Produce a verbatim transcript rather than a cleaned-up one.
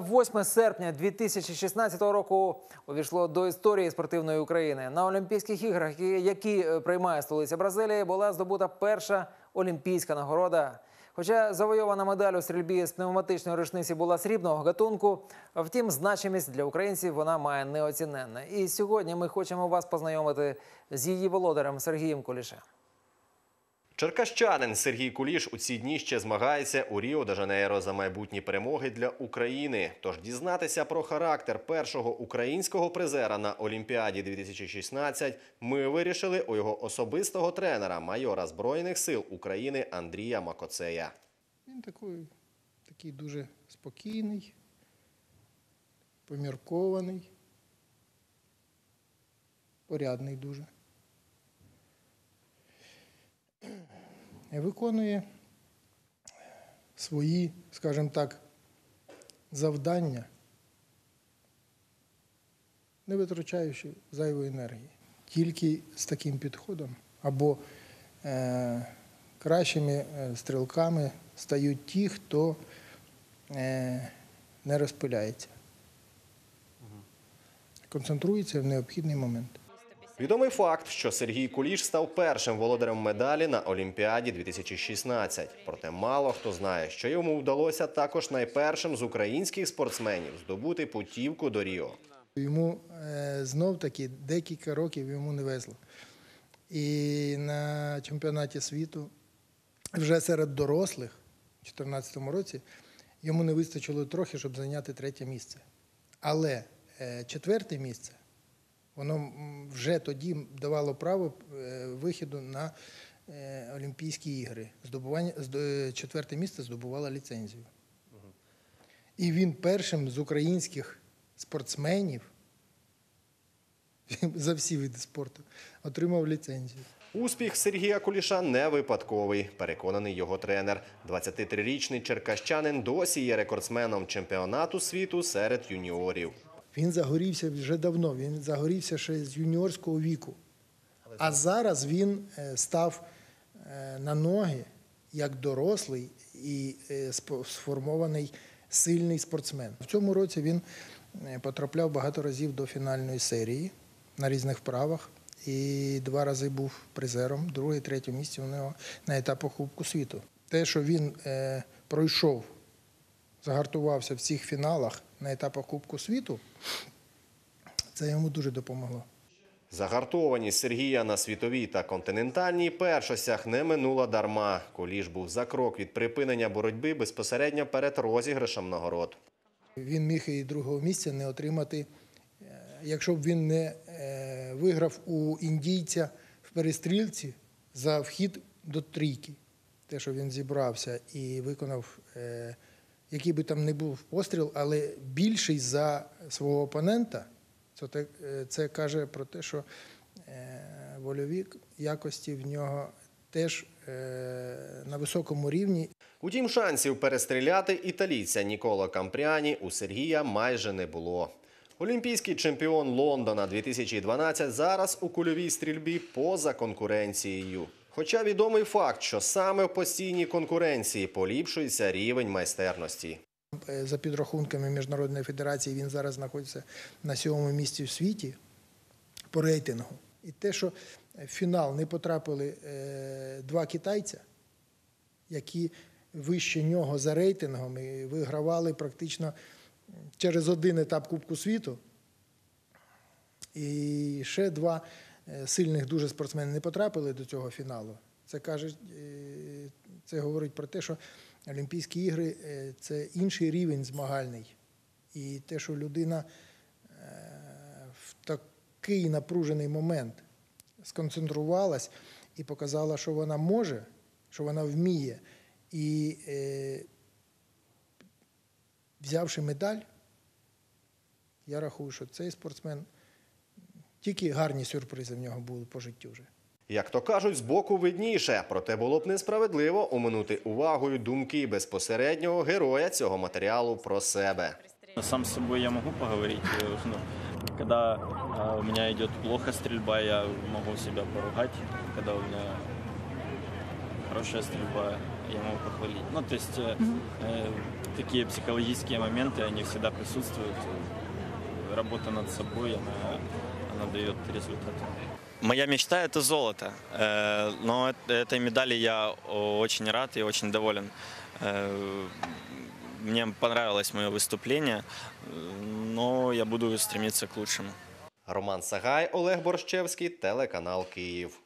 восьме серпня дві тисячі шістнадцятого року увійшло до історії спортивної України. На Олімпійських іграх, які приймає столиця Бразилії, була здобута перша олімпійська нагорода. Хоча завойована медаль у стрільбі з пневматичної рушниці була срібного гатунку, втім, значимість для українців вона має неоціненна. І сьогодні ми хочемо вас познайомити з її володарем Сергієм Кулішем. Черкащанин Сергій Куліш у ці дні ще змагається у Ріо-де-Жанейро за майбутні перемоги для України. Тож дізнатися про характер першого українського призера на Олімпіаді дві тисячі шістнадцять ми вирішили у його особистого тренера, майора Збройних сил України Андрія Макоцея. Він такий, такий дуже спокійний, поміркований, порядний дуже. Виконує свої, скажімо так, завдання, не витрачаючи зайвої енергії. Тільки з таким підходом або е, кращими стрілками стають ті, хто е, не розпиляється, концентрується в необхідний момент. Відомий факт, що Сергій Куліш став першим володарем медалі на Олімпіаді дві тисячі шістнадцять. Проте мало хто знає, що йому вдалося також найпершим з українських спортсменів здобути путівку до Ріо. Йому е, знов-таки декілька років йому не везло. І на чемпіонаті світу вже серед дорослих у дві тисячі чотирнадцятому році йому не вистачило трохи, щоб зайняти третє місце. Але е, четверте місце воно вже тоді давало право вихіду на Олімпійські ігри. Здобування, четверте місце здобувало ліцензію. І він першим з українських спортсменів за всі види спорту отримав ліцензію. Успіх Сергія Куліша не випадковий, переконаний його тренер. двадцятитрирічний черкащанин досі є рекордсменом чемпіонату світу серед юніорів. Він загорівся вже давно, він загорівся ще з юніорського віку. А зараз він став на ноги як дорослий і сформований сильний спортсмен. В цьому році він потрапляв багато разів до фінальної серії на різних вправах. І два рази був призером, друге, третє місце у нього на етапах Кубку світу. Те, що він е, пройшов, загартувався в цих фіналах на етапах Кубку світу, це йому дуже допомогло. Загартованість Сергія на світовій та континентальній першостях не минула дарма. Куліш був за крок від припинення боротьби безпосередньо перед розіграшем нагород. Він міг і другого місця не отримати, якщо б він не виграв у індійця в перестрілці за вхід до трійки. Те, що він зібрався і виконав, який би там не був постріл, але більший за свого опонента, це, це каже про те, що вольові якості в нього теж на високому рівні. Утім, шансів перестріляти італійця Ніколо Кампріані у Сергія майже не було. Олімпійський чемпіон Лондона дві тисячі дванадцять зараз у кульовій стрільбі поза конкуренцією. Хоча відомий факт, що саме в постійній конкуренції поліпшується рівень майстерності. За підрахунками Міжнародної федерації він зараз знаходиться на сьомому місці в світі по рейтингу. І те, що в фінал не потрапили два китайця, які вище нього за рейтингом і вигравали практично через один етап Кубку світу, і ще два сильних дуже спортсмени не потрапили до цього фіналу. Це каже, це говорить про те, що Олімпійські ігри – це інший рівень змагальний. І те, що людина в такий напружений момент сконцентрувалась і показала, що вона може, що вона вміє, і взявши медаль, я рахую, що цей спортсмен, тільки гарні сюрпризи в нього були по життю вже. Як то кажуть, збоку видніше, проте було б несправедливо оминути увагою думки безпосереднього героя цього матеріалу про себе. Сам з собою я можу поговорити. Ну, коли у мене йде плохо стрільба, я можу себе поругати. Коли у мене хороша стрільба, я могу похвалить. Ну, то есть э, э, такие психологические моменты, они всегда присутствуют. Работа над собой, она, она дает результат. Моя мечта – это золото, Э, но эт- этой медали я очень рад и очень доволен. Э, Мне понравилось мое выступление, э, но я буду стремиться к лучшему. Роман Сагай, Олег Борщевський, телеканал Київ.